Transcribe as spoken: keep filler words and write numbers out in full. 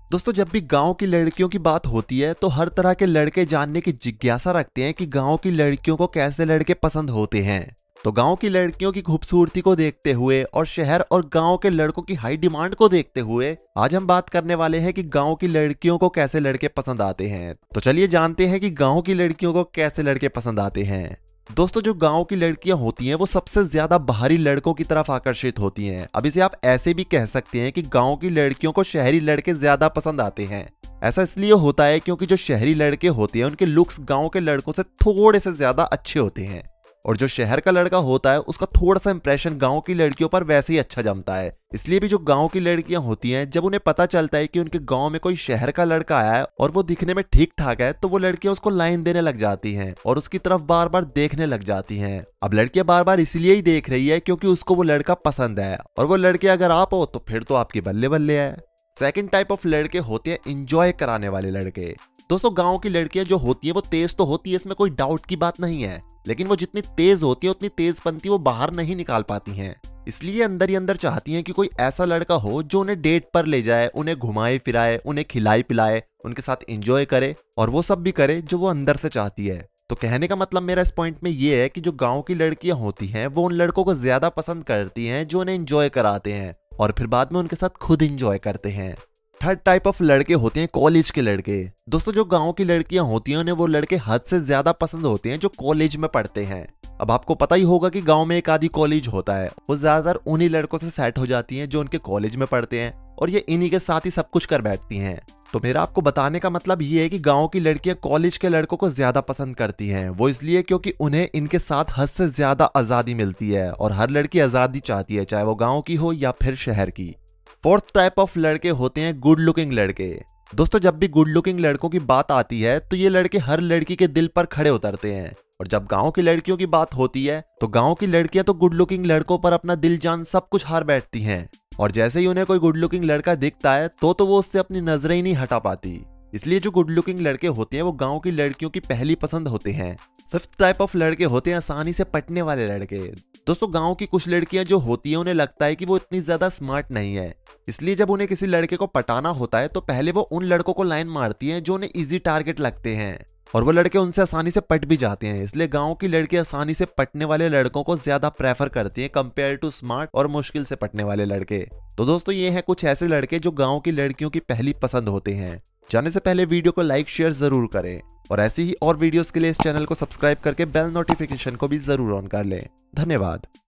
दोस्तों, जब भी गांव की लड़कियों की बात होती है तो हर तरह के लड़के जानने की जिज्ञासा रखते हैं कि गांव की लड़कियों को कैसे लड़के पसंद होते हैं। तो गांव की लड़कियों की खूबसूरती को देखते हुए और शहर और गांव के लड़कों की हाई डिमांड को देखते हुए आज हम बात करने वाले हैं कि गांव की लड़कियों को कैसे लड़के पसंद आते हैं। तो चलिए जानते हैं कि गांव की लड़कियों को कैसे लड़के पसंद आते हैं। दोस्तों, जो गांव की लड़कियां होती हैं वो सबसे ज्यादा बाहरी लड़कों की तरफ आकर्षित होती हैं। अब इसे आप ऐसे भी कह सकते हैं कि गांव की लड़कियों को शहरी लड़के ज्यादा पसंद आते हैं। ऐसा इसलिए होता है क्योंकि जो शहरी लड़के होते हैं उनके लुक्स गांव के लड़कों से थोड़े से ज्यादा अच्छे होते हैं, और जो शहर का लड़का होता है उसका थोड़ा सा इंप्रेशन गांव की लड़कियों पर वैसे ही अच्छा जमता है। इसलिए भी जो गांव की लड़कियां होती हैं, जब उन्हें पता चलता है कि उनके गांव में कोई शहर का लड़का आया है और वो दिखने में ठीक ठाक है, तो वो लड़कियां उसको लाइन देने लग जाती हैं और उसकी तरफ बार बार देखने लग जाती हैं। अब लड़कियां बार बार इसलिए ही देख रही है क्योंकि उसको वो लड़का पसंद है, और वो लड़के अगर आप हो तो फिर तो आपकी बल्ले बल्ले है। सेकंड टाइप ऑफ लड़के होते हैं इंजॉय कराने वाले लड़के। दोस्तों, गांव की लड़कियां जो होती हैं वो तेज तो होती है, इसमें कोई डाउट की बात नहीं है, लेकिन वो जितनी तेज होती है उतनी तेजपंती वो बाहर नहीं निकाल पाती हैं। इसलिए अंदर ही अंदर चाहती हैं कि कोई ऐसा लड़का हो जो उन्हें डेट पर ले जाए, उन्हें घुमाए फिराए, उन्हें खिलाए पिलाए, उनके साथ एंजॉय करे और वो सब भी करे जो वो अंदर से चाहती है। तो कहने का मतलब मेरा इस पॉइंट में ये है कि जो गांव की लड़कियां होती हैं वो उन लड़कों को ज्यादा पसंद करती हैं जो उन्हें एंजॉय कराते हैं और फिर बाद में उनके साथ खुद एंजॉय करते हैं। थर्ड टाइप ऑफ लड़के होते हैं कॉलेज के लड़के। दोस्तों, जो गांव की लड़कियां होती हैं उन्हें वो लड़के हद से ज्यादा पसंद होते हैं जो कॉलेज में पढ़ते हैं। अब आपको पता ही होगा कि गांव में एक आधी कॉलेज होता है, वो ज्यादातर उन्हीं लड़कों से सेट हो जाती हैं जो उनके कॉलेज में पढ़ते हैं, और ये इन्हीं के साथ ही सब कुछ कर बैठती हैं। तो मेरा आपको बताने का मतलब ये है कि गांव की लड़कियां कॉलेज के लड़कों को ज्यादा पसंद करती हैं। वो इसलिए क्योंकि उन्हें इनके साथ हद से ज्यादा आजादी मिलती है, और हर लड़की आजादी चाहती है, चाहे वो गाँव की हो या फिर शहर की। फोर्थ टाइप ऑफ लड़के होते हैं गुड लुकिंग लड़के। दोस्तों, जब भी गुड लुकिंग लड़कों की बात आती है तो ये लड़के हर लड़की के दिल पर खड़े उतरते हैं, और जब गांव की लड़कियों की बात होती है तो गांव की लड़कियां तो गुड लुकिंग लड़कों पर अपना दिल जान सब कुछ हार बैठती हैं, और जैसे ही उन्हें कोई गुड लुकिंग लड़का दिखता है तो तो वो उससे अपनी नजरें ही नहीं हटा पाती। इसलिए जो गुड लुकिंग लड़के होते हैं वो गांव की लड़कियों की पहली पसंद होते हैं। फिफ्थ टाइप ऑफ लड़के होते हैं आसानी से पटने वाले लड़के। दोस्तों, गांव की कुछ लड़कियां जो होती हैं उन्हें लगता है कि वो इतनी ज्यादा स्मार्ट नहीं है, इसलिए जब उन्हें किसी लड़के को पटाना होता है तो पहले वो उन लड़कों को लाइन मारती हैं जो उन्हें इजी टारगेट लगते हैं, और वो लड़के उनसे आसानी से पट भी जाते हैं। इसलिए गांव की लड़की आसानी से पटने वाले लड़कों को ज्यादा प्रेफर करती हैं कंपेयर टू स्मार्ट और मुश्किल से पटने वाले लड़के। तो दोस्तों, ये हैं कुछ ऐसे लड़के जो गांव की लड़कियों की पहली पसंद होते हैं। जाने से पहले वीडियो को लाइक शेयर जरूर करें, और ऐसी ही और वीडियोस के लिए इस चैनल को सब्सक्राइब करके बेल नोटिफिकेशन को भी जरूर ऑन कर लें। धन्यवाद।